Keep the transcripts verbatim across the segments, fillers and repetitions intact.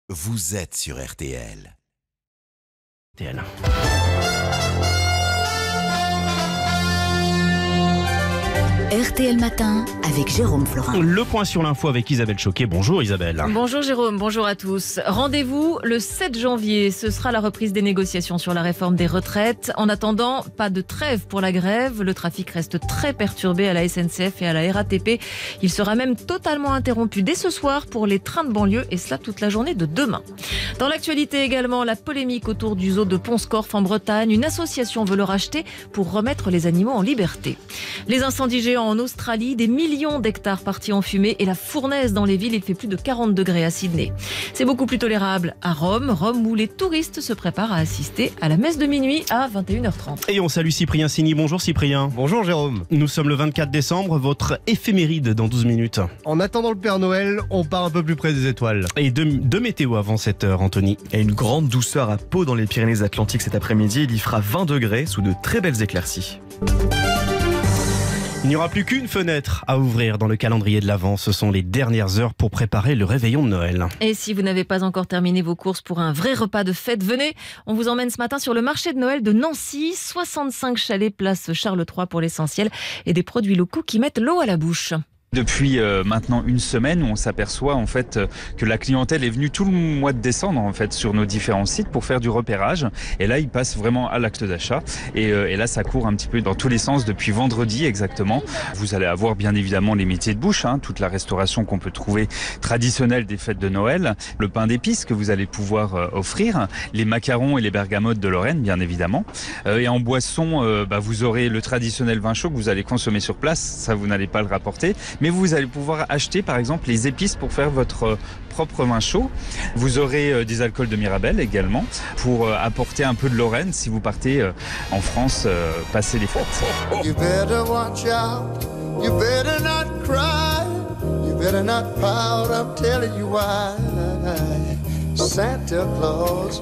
Vous êtes sur R T L. R T L. R T L Matin avec Jérôme Florin. Le point sur l'info avec Isabelle Choquet. Bonjour Isabelle. Bonjour Jérôme, bonjour à tous. Rendez-vous le sept janvier. Ce sera la reprise des négociations sur la réforme des retraites. En attendant, pas de trêve pour la grève. Le trafic reste très perturbé à la S N C F et à la R A T P. Il sera même totalement interrompu dès ce soir pour les trains de banlieue et cela toute la journée de demain. Dans l'actualité également, la polémique autour du zoo de Pont-Scorff en Bretagne. Une association veut le racheter pour remettre les animaux en liberté. Les incendies géants en Australie, des millions d'hectares partis en fumée et la fournaise dans les villes, il fait plus de quarante degrés à Sydney. C'est beaucoup plus tolérable à Rome, Rome où les touristes se préparent à assister à la messe de minuit à vingt et une heures trente. Et on salue Cyprien Signy. Bonjour Cyprien. Bonjour Jérôme. Nous sommes le vingt-quatre décembre, votre éphéméride dans douze minutes. En attendant le Père Noël, on part un peu plus près des étoiles. Et deux, deux météos avant cette heure, Anthony. Et une grande douceur à Pau dans les Pyrénées-Atlantiques cet après-midi. Il y fera vingt degrés sous de très belles éclaircies. Il n'y aura plus qu'une fenêtre à ouvrir dans le calendrier de l'Avent. Ce sont les dernières heures pour préparer le réveillon de Noël. Et si vous n'avez pas encore terminé vos courses pour un vrai repas de fête, venez, on vous emmène ce matin sur le marché de Noël de Nancy. soixante-cinq chalets place Charles trois pour l'essentiel et des produits locaux qui mettent l'eau à la bouche. Depuis euh, maintenant une semaine, on s'aperçoit en fait euh, que la clientèle est venue tout le mois de décembre en fait sur nos différents sites pour faire du repérage. Et là, ils passent vraiment à l'acte d'achat. Et, euh, et là, ça court un petit peu dans tous les sens depuis vendredi exactement. Vous allez avoir bien évidemment les métiers de bouche, hein, toute la restauration qu'on peut trouver traditionnelle des fêtes de Noël, le pain d'épices que vous allez pouvoir euh, offrir, les macarons et les bergamotes de Lorraine bien évidemment. Euh, et en boisson, euh, bah, vous aurez le traditionnel vin chaud que vous allez consommer sur place. Ça, vous n'allez pas le rapporter. Mais vous allez pouvoir acheter par exemple les épices pour faire votre propre vin chaud. Vous aurez des alcools de Mirabelle également pour apporter un peu de Lorraine si vous partez en France passer les fêtes. You better watch out, you better not cry, you better not pout, I'm telling you why. Santa Claus.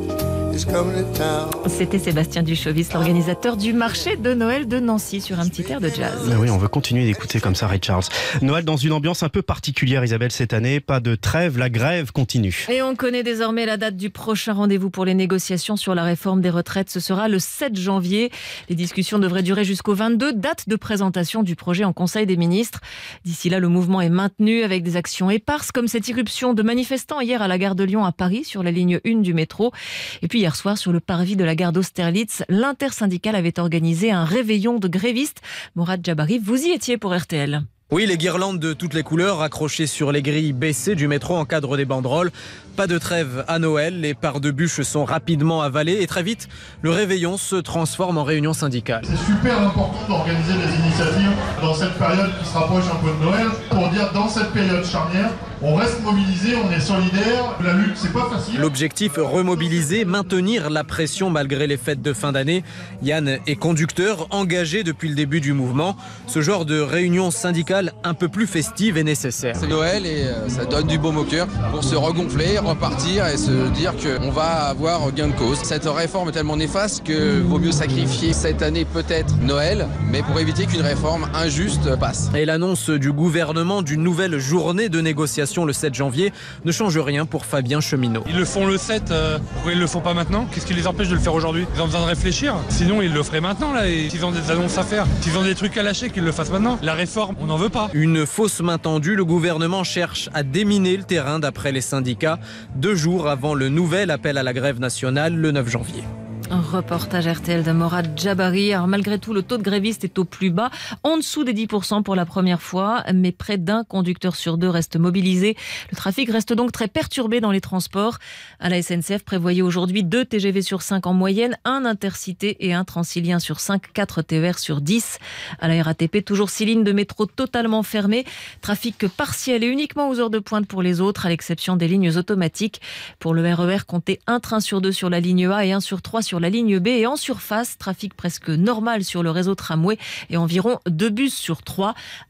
C'était Sébastien Duchovis, l'organisateur du marché de Noël de Nancy sur un petit air de jazz. Mais oui, on veut continuer d'écouter comme ça Ray Charles. Noël dans une ambiance un peu particulière, Isabelle, cette année. Pas de trêve, la grève continue. Et on connaît désormais la date du prochain rendez-vous pour les négociations sur la réforme des retraites. Ce sera le sept janvier. Les discussions devraient durer jusqu'au vingt-deux, date de présentation du projet en Conseil des ministres. D'ici là, le mouvement est maintenu avec des actions éparses comme cette irruption de manifestants hier à la gare de Lyon à Paris sur la ligne un du métro. Et puis hier soir, sur le parvis de la gare d'Austerlitz, l'intersyndicale avait organisé un réveillon de grévistes. Morad Djabari, vous y étiez pour R T L. Oui, les guirlandes de toutes les couleurs accrochées sur les grilles baissées du métro encadrent des banderoles. Pas de trêve à Noël, les parts de bûches sont rapidement avalées et très vite, le réveillon se transforme en réunion syndicale. C'est super important d'organiser des initiatives dans cette période qui se rapproche un peu de Noël pour dire dans cette période charnière, on reste mobilisé, on est solidaire, la lutte c'est pas facile. L'objectif, remobiliser, maintenir la pression malgré les fêtes de fin d'année. Yann est conducteur, engagé depuis le début du mouvement. Ce genre de réunion syndicale un peu plus festive est nécessaire. C'est Noël et ça donne du baume au cœur pour se regonfler, repartir et se dire qu'on va avoir gain de cause. Cette réforme est tellement néfaste que vaut mieux sacrifier cette année peut-être Noël, mais pour éviter qu'une réforme injuste passe. Et l'annonce du gouvernement d'une nouvelle journée de négociation le sept janvier ne change rien pour Fabien Cheminot. Ils le font le sept, euh, pourquoi ils le font pas maintenant? Qu'est-ce qui les empêche de le faire aujourd'hui? Ils ont besoin de réfléchir, sinon ils le feraient maintenant là. Et s'ils ont des annonces à faire, s'ils ont des trucs à lâcher, qu'ils le fassent maintenant. La réforme, on n'en veut pas. Une fausse main tendue, le gouvernement cherche à déminer le terrain d'après les syndicats, deux jours avant le nouvel appel à la grève nationale le neuf janvier. Un reportage R T L de Morad Djabari. Alors malgré tout, le taux de grévistes est au plus bas, en dessous des dix pour cent pour la première fois, mais près d'un conducteur sur deux reste mobilisé. Le trafic reste donc très perturbé dans les transports. À la S N C F, prévoyez aujourd'hui deux T G V sur cinq en moyenne, un intercité et un transilien sur cinq, quatre T E R sur dix. À la R A T P, toujours six lignes de métro totalement fermées. Trafic partiel et uniquement aux heures de pointe pour les autres, à l'exception des lignes automatiques. Pour le R E R, comptez un train sur deux sur la ligne A et un sur trois sur la ligne B. Et en surface, trafic presque normal sur le réseau tramway et environ deux bus sur trois.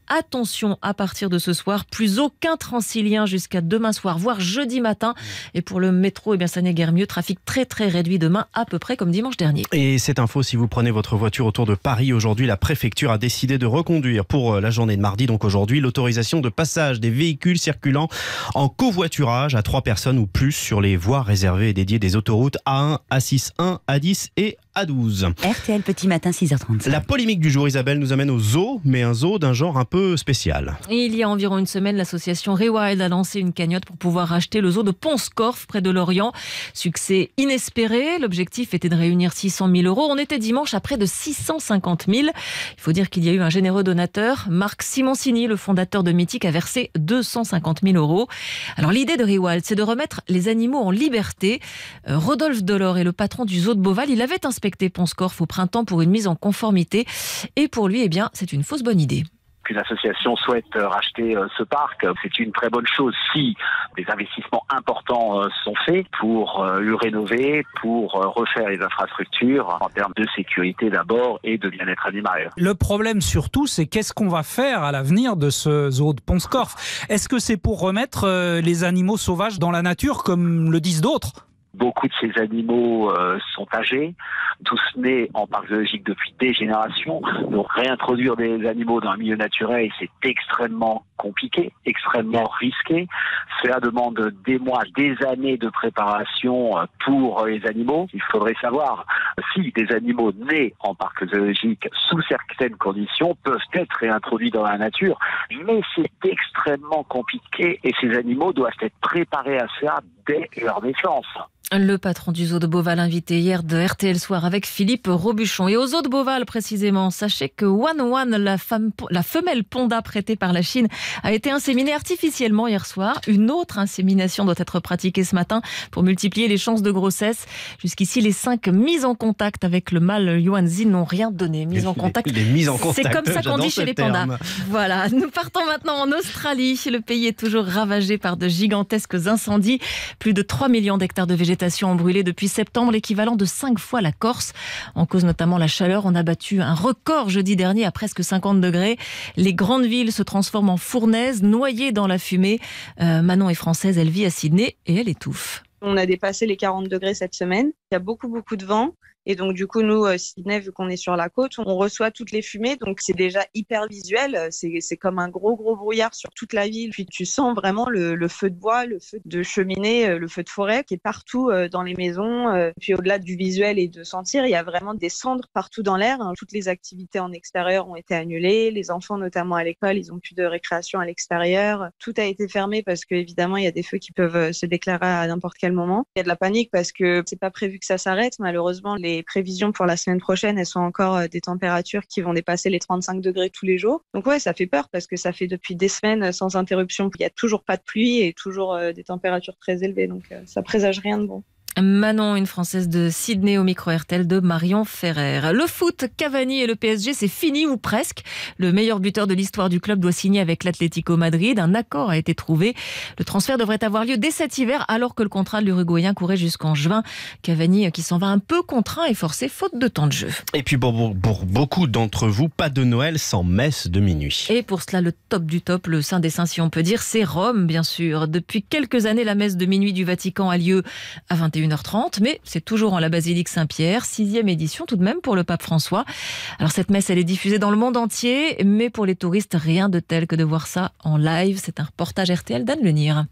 Attention, à partir de ce soir, plus aucun Transilien jusqu'à demain soir, voire jeudi matin. Et pour le métro, eh bien, ça n'est guère mieux. Trafic très très réduit demain, à peu près comme dimanche dernier. Et cette info, si vous prenez votre voiture autour de Paris aujourd'hui, la préfecture a décidé de reconduire pour la journée de mardi, donc aujourd'hui, l'autorisation de passage des véhicules circulant en covoiturage à trois personnes ou plus sur les voies réservées et dédiées des autoroutes A un, A six, un, A dix et A douze. R T L Petit Matin, six heures trente-cinq. La polémique du jour, Isabelle, nous amène au zoo, mais un zoo d'un genre un peu spécial. Il y a environ une semaine, l'association Rewild a lancé une cagnotte pour pouvoir racheter le zoo de Pont-Scorff, près de Lorient. Succès inespéré. L'objectif était de réunir six cent mille euros. On était dimanche à près de six cent cinquante mille. Il faut dire qu'il y a eu un généreux donateur. Marc Simoncini, le fondateur de Mythique, a versé deux cent cinquante mille euros. Alors l'idée de Rewild, c'est de remettre les animaux en liberté. Euh, Rodolphe Delors est le patron du zoo de Beauval. Il avait inspecté Pont-Scorff au printemps pour une mise en conformité. Et pour lui, eh bien, c'est une fausse bonne idée. Qu'une association souhaite racheter ce parc, c'est une très bonne chose si des investissements importants sont faits pour le rénover, pour refaire les infrastructures en termes de sécurité d'abord et de bien-être animal. Le problème surtout, c'est qu'est-ce qu'on va faire à l'avenir de ce zoo de Pont-Scorff ? Est-ce que c'est pour remettre les animaux sauvages dans la nature, comme le disent d'autres ? Beaucoup de ces animaux euh, sont âgés, tous nés en parc zoologique depuis des générations. Donc réintroduire des animaux dans un milieu naturel, c'est extrêmement compliqué, extrêmement risqué. Cela demande des mois, des années de préparation pour les animaux. Il faudrait savoir si des animaux nés en parc zoologique sous certaines conditions peuvent être réintroduits dans la nature. Mais c'est extrêmement compliqué et ces animaux doivent être préparés à ça dès leur naissance. Le patron du zoo de Beauval invité hier de R T L Soir avec Philippe Robuchon. Et au zoo de Beauval précisément, sachez que Wan Wan, la, femme, la femelle panda prêtée par la Chine, a été inséminée artificiellement hier soir. Une autre insémination doit être pratiquée ce matin pour multiplier les chances de grossesse. Jusqu'ici, les cinq mises en contact avec le mâle Yuanzi n'ont rien donné. Mise en contact, les, les mises en contact, c'est comme ça qu'on dit chez les pandas. Terme. Voilà, nous partons maintenant en Australie. Le pays est toujours ravagé par de gigantesques incendies. Plus de trois millions d'hectares de végétation ont brûlé depuis septembre, l'équivalent de cinq fois la Corse. En cause notamment la chaleur, on a battu un record jeudi dernier à presque cinquante degrés. Les grandes villes se transforment en fournaises, noyées dans la fumée. Euh, Manon est française, elle vit à Sydney et elle étouffe. On a dépassé les quarante degrés cette semaine. Il y a beaucoup, beaucoup de vent. Et donc, du coup, nous, Sydney, vu qu'on est sur la côte, on reçoit toutes les fumées. Donc, c'est déjà hyper visuel. C'est, c'est comme un gros, gros brouillard sur toute la ville. Puis, tu sens vraiment le, le feu de bois, le feu de cheminée, le feu de forêt qui est partout dans les maisons. Puis, au-delà du visuel et de sentir, il y a vraiment des cendres partout dans l'air. Toutes les activités en extérieur ont été annulées. Les enfants, notamment à l'école, ils n'ont plus de récréation à l'extérieur. Tout a été fermé parce qu'évidemment, il y a des feux qui peuvent se déclarer à n'importe quel moment. Il y a de la panique parce que c'est pas prévu que ça s'arrête. Malheureusement, les Les prévisions pour la semaine prochaine, elles sont encore des températures qui vont dépasser les trente-cinq degrés tous les jours. Donc ouais, ça fait peur parce que ça fait depuis des semaines sans interruption. Il n'y a toujours pas de pluie et toujours des températures très élevées. Donc ça présage rien de bon. Manon, une Française de Sydney au micro R T L de Marion Ferrer. Le foot, Cavani et le P S G, c'est fini ou presque. Le meilleur buteur de l'histoire du club doit signer avec l'Atlético Madrid. Un accord a été trouvé. Le transfert devrait avoir lieu dès cet hiver alors que le contrat de l'Uruguayen courait jusqu'en juin. Cavani qui s'en va un peu contraint et forcé faute de temps de jeu. Et puis pour, pour beaucoup d'entre vous, pas de Noël sans messe de minuit. Et pour cela, le top du top, le saint des saints si on peut dire, c'est Rome bien sûr. Depuis quelques années, la messe de minuit du Vatican a lieu à vingt et une heures trente, mais c'est toujours en la basilique Saint-Pierre, sixième édition tout de même pour le pape François. Alors cette messe, elle est diffusée dans le monde entier, mais pour les touristes, rien de tel que de voir ça en live. C'est un reportage R T L d'Anne Lenir.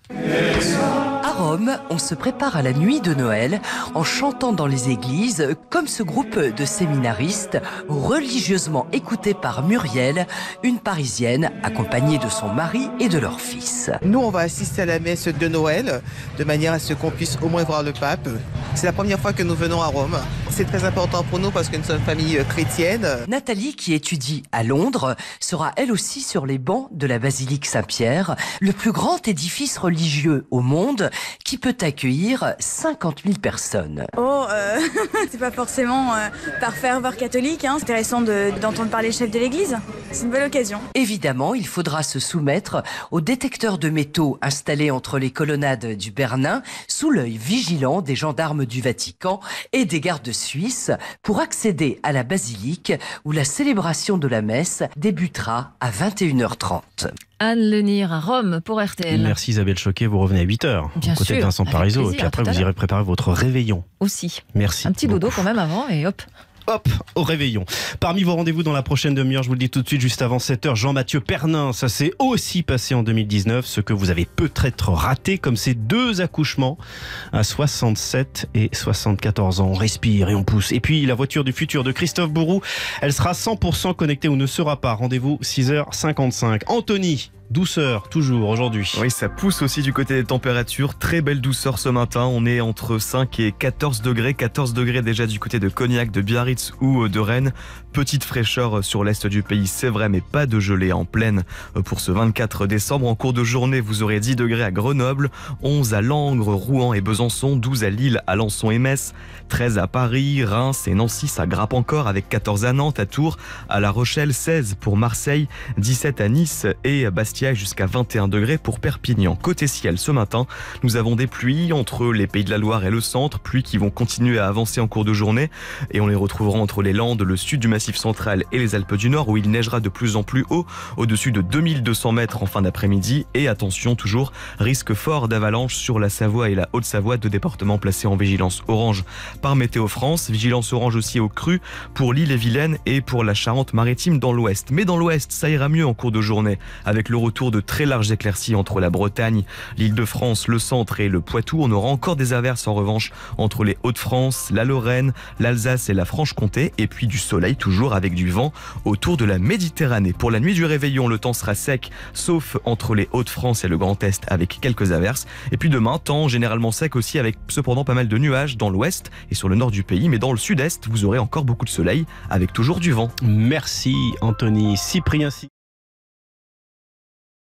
À Rome, on se prépare à la nuit de Noël en chantant dans les églises, comme ce groupe de séminaristes religieusement écoutés par Muriel, une Parisienne accompagnée de son mari et de leur fils. Nous, on va assister à la messe de Noël, de manière à ce qu'on puisse au moins voir le pape. C'est la première fois que nous venons à Rome. C'est très important pour nous parce que nous sommes une famille chrétienne. Nathalie, qui étudie à Londres, sera elle aussi sur les bancs de la basilique Saint-Pierre, le plus grand édifice religieux au monde qui peut accueillir cinquante mille personnes. Oh, euh, c'est pas forcément euh, par ferveur catholique, hein. C'est intéressant de, d'entendre parler le chef de l'église. C'est une belle occasion. Évidemment, il faudra se soumettre au détecteur de métaux installé entre les colonnades du Bernin, sous l'œil vigilant des gendarmes du Vatican et des gardes suisses, pour accéder à la basilique où la célébration de la messe débutera à vingt et une heures trente. Anne Lenir à Rome pour R T L. Merci Isabelle Choquet, vous revenez à huit heures. Bien côté sûr, de Vincent avec Parisot, plaisir, et puis après tout à vous irez préparer votre réveillon. Aussi. Merci. Un petit dodo quand même avant et hop. Hop, au réveillon. Parmi vos rendez-vous dans la prochaine demi-heure, je vous le dis tout de suite, juste avant sept heures, Jean-Mathieu Pernin. Ça s'est aussi passé en deux mille dix-neuf, ce que vous avez peut-être raté, comme ces deux accouchements à soixante-sept et soixante-quatorze ans. On respire et on pousse. Et puis la voiture du futur de Christophe Bourou, elle sera cent pour cent connectée ou ne sera pas. Rendez-vous six heures cinquante-cinq. Anthony, douceur toujours aujourd'hui. Oui, ça pousse aussi du côté des températures. Très belle douceur ce matin. On est entre cinq et quatorze degrés. quatorze degrés déjà du côté de Cognac, de Biarritz ou de Rennes. Petite fraîcheur sur l'est du pays, c'est vrai, mais pas de gelée en pleine pour ce vingt-quatre décembre. En cours de journée, vous aurez dix degrés à Grenoble, onze à Langres, Rouen et Besançon, douze à Lille, Alençon et Metz, treize à Paris, Reims et Nancy, ça grappe encore avec quatorze à Nantes, à Tours, à La Rochelle, seize pour Marseille, dix-sept à Nice et Bastia, jusqu'à vingt et un degrés pour Perpignan. Côté ciel, ce matin, nous avons des pluies entre les Pays de la Loire et le centre, pluies qui vont continuer à avancer en cours de journée et on les retrouvera entre les Landes, le sud du Massif central et les Alpes du Nord où il neigera de plus en plus haut, au-dessus de deux mille deux cents mètres en fin d'après-midi. Et attention toujours, risque fort d'avalanche sur la Savoie et la Haute-Savoie, deux départements placés en vigilance orange par Météo France. Vigilance orange aussi au cru pour l'Ille-et-Vilaine et pour la Charente-Maritime dans l'ouest. Mais dans l'ouest, ça ira mieux en cours de journée avec le retour de très larges éclaircies entre la Bretagne, l'Île-de-France, le centre et le Poitou. On aura encore des averses en revanche entre les Hauts-de-France, la Lorraine, l'Alsace et la Franche-Comté, et puis du soleil toujours avec du vent autour de la Méditerranée. Pour la nuit du réveillon, le temps sera sec, sauf entre les Hauts-de-France et le Grand Est avec quelques averses. Et puis demain, temps généralement sec aussi avec cependant pas mal de nuages dans l'ouest et sur le nord du pays, mais dans le sud-est, vous aurez encore beaucoup de soleil avec toujours du vent. Merci Anthony. Cyprien.